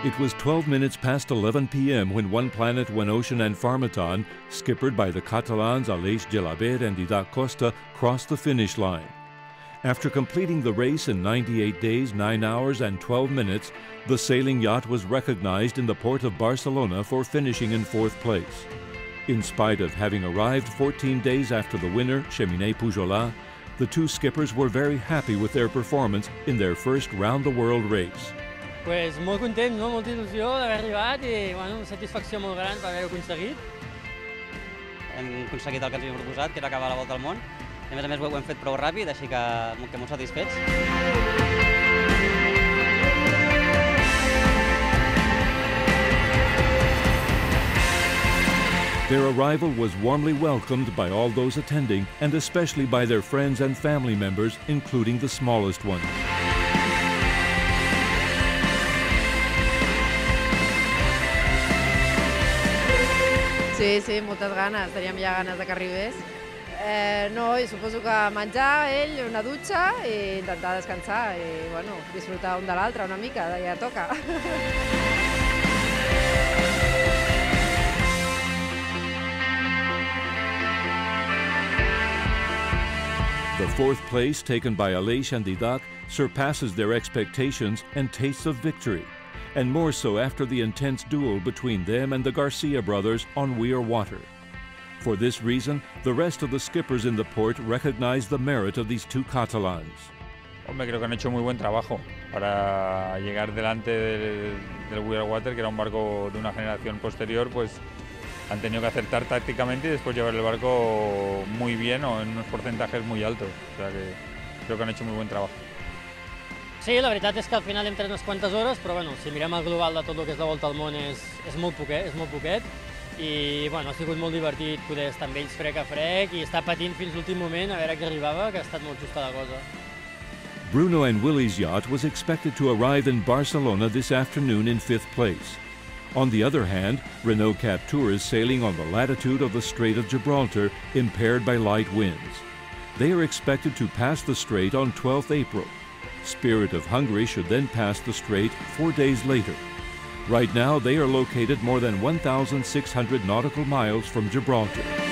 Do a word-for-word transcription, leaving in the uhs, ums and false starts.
It was twelve minutes past eleven p m when One Planet, One Ocean and Farmaton, skippered by the Catalans Aleix Gelabert and Didac Costa, crossed the finish line. After completing the race in ninety-eight days, nine hours and twelve minutes, the sailing yacht was recognized in the port of Barcelona for finishing in fourth place. In spite of having arrived fourteen days after the winner, Cheminée Pujolat, the two skippers were very happy with their performance in their first round-the-world race. Pues molt content, no? Molta il·lusió d'haver arribat i bueno, satisfacció molt gran per haver-ho aconseguit. Hem aconseguit el que ens havíem proposat, que era acabar la volta al món. I a més a més ho hem fet prou ràpid, així que, que molt satisfets. Their arrival was warmly welcomed by all those attending, and especially by their friends and family members, including the smallest ones. Sí, sí, moltes ganes, teníem ja ganes de que arribés. Eh, no, i suposo que menjar, ell, una dutxa i intentar descansar i, bueno, disfrutar un de l'altre una mica, ja toca. The fourth place, taken by Aleix and Didac, surpasses their expectations and tastes of victory, and more so after the intense duel between them and the Garcia brothers on Weir Water. For this reason, the rest of the skippers in the port recognize the merit of these two Catalans. Hombre, creo que han hecho muy buen trabajo para llegar delante del, del Weir Water, que era un barco de una generación posterior, pues han tenido que acertar tácticamente y después llevar el barco muy bien o en unos porcentajes muy altos. O sea que creo que han hecho muy buen trabajo. Sí, la veritat és que al final hem tret unes quantes hores, però bueno, si mirem el global de tot el que és la volta al món és, és molt poquet, és molt poquet. I bueno, ha sigut molt divertit poder estar amb ells frec a frec i estar patint fins l'últim moment a veure qui arribava, que ha estat molt justa la cosa. Bruno and Willie's yacht was expected to arrive in Barcelona this afternoon in fifth place. On the other hand, Renault Captur is sailing on the latitude of the Strait of Gibraltar, impaired by light winds. They are expected to pass the strait on twelfth April. Spirit of Hungary should then pass the strait four days later. Right now, they are located more than one thousand six hundred nautical miles from Gibraltar.